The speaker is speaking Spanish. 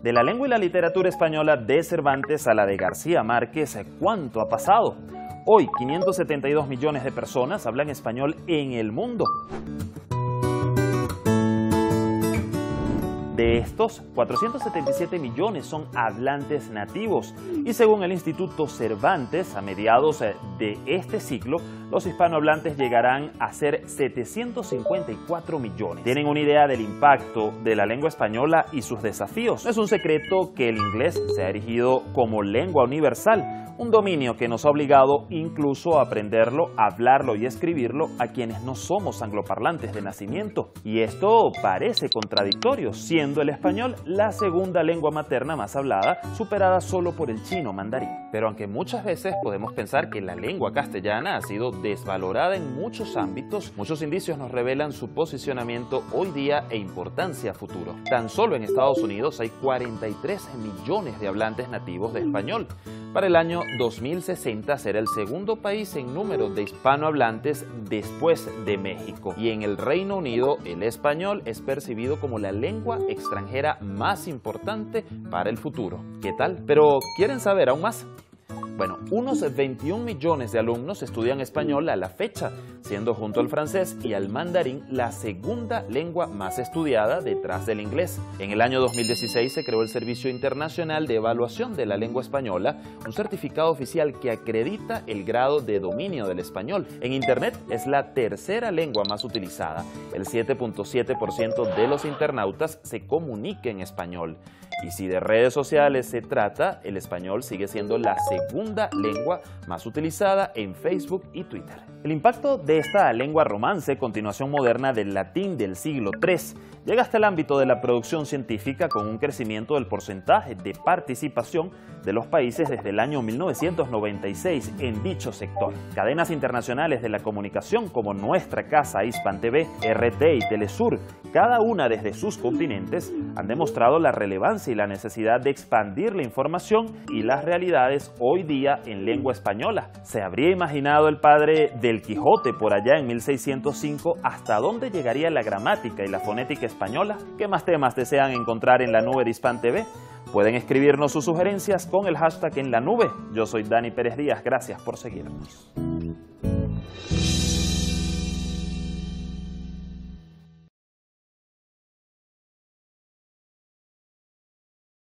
De la lengua y la literatura española de Cervantes a la de García Márquez, ¿cuánto ha pasado? Hoy, 572 millones de personas hablan español en el mundo. De estos, 477 millones son hablantes nativos y según el Instituto Cervantes, a mediados de este siglo, los hispanohablantes llegarán a ser 754 millones. ¿Tienen una idea del impacto de la lengua española y sus desafíos? No es un secreto que el inglés se ha erigido como lengua universal, un dominio que nos ha obligado incluso a aprenderlo, hablarlo y escribirlo a quienes no somos angloparlantes de nacimiento. Y esto parece contradictorio, siendo el español la segunda lengua materna más hablada, superada solo por el chino mandarín. Pero aunque muchas veces podemos pensar que la lengua castellana ha sido desvalorada en muchos ámbitos, muchos indicios nos revelan su posicionamiento hoy día e importancia a futuro. Tan solo en Estados Unidos hay 43 millones de hablantes nativos de español. Para el año 2060 será el segundo país en número de hispanohablantes después de México. Y en el Reino Unido, el español es percibido como la lengua extranjera más importante para el futuro. ¿Qué tal? Pero ¿quieren saber aún más? Bueno, unos 21 millones de alumnos estudian español a la fecha, siendo junto al francés y al mandarín la segunda lengua más estudiada detrás del inglés. En el año 2016 se creó el Servicio Internacional de Evaluación de la Lengua Española, un certificado oficial que acredita el grado de dominio del español. En Internet es la tercera lengua más utilizada. El 7.7% de los internautas se comunica en español. Y si de redes sociales se trata, el español sigue siendo la segunda lengua más utilizada en Facebook y Twitter. El impacto de esta lengua romance, continuación moderna del latín del siglo III, llega hasta el ámbito de la producción científica con un crecimiento del porcentaje de participación de los países desde el año 1996 en dicho sector. Cadenas internacionales de la comunicación como Nuestra Casa Hispan TV, RT y Telesur, cada una desde sus continentes, han demostrado la relevancia y la necesidad de expandir la información y las realidades hoy día en lengua española. ¿Se habría imaginado el padre del Quijote por allá en 1605 hasta dónde llegaría la gramática y la fonética española? ¿Qué más temas desean encontrar en la nube de Hispan TV? Pueden escribirnos sus sugerencias con el hashtag En la Nube. Yo soy Dani Pérez Díaz, gracias por seguirnos.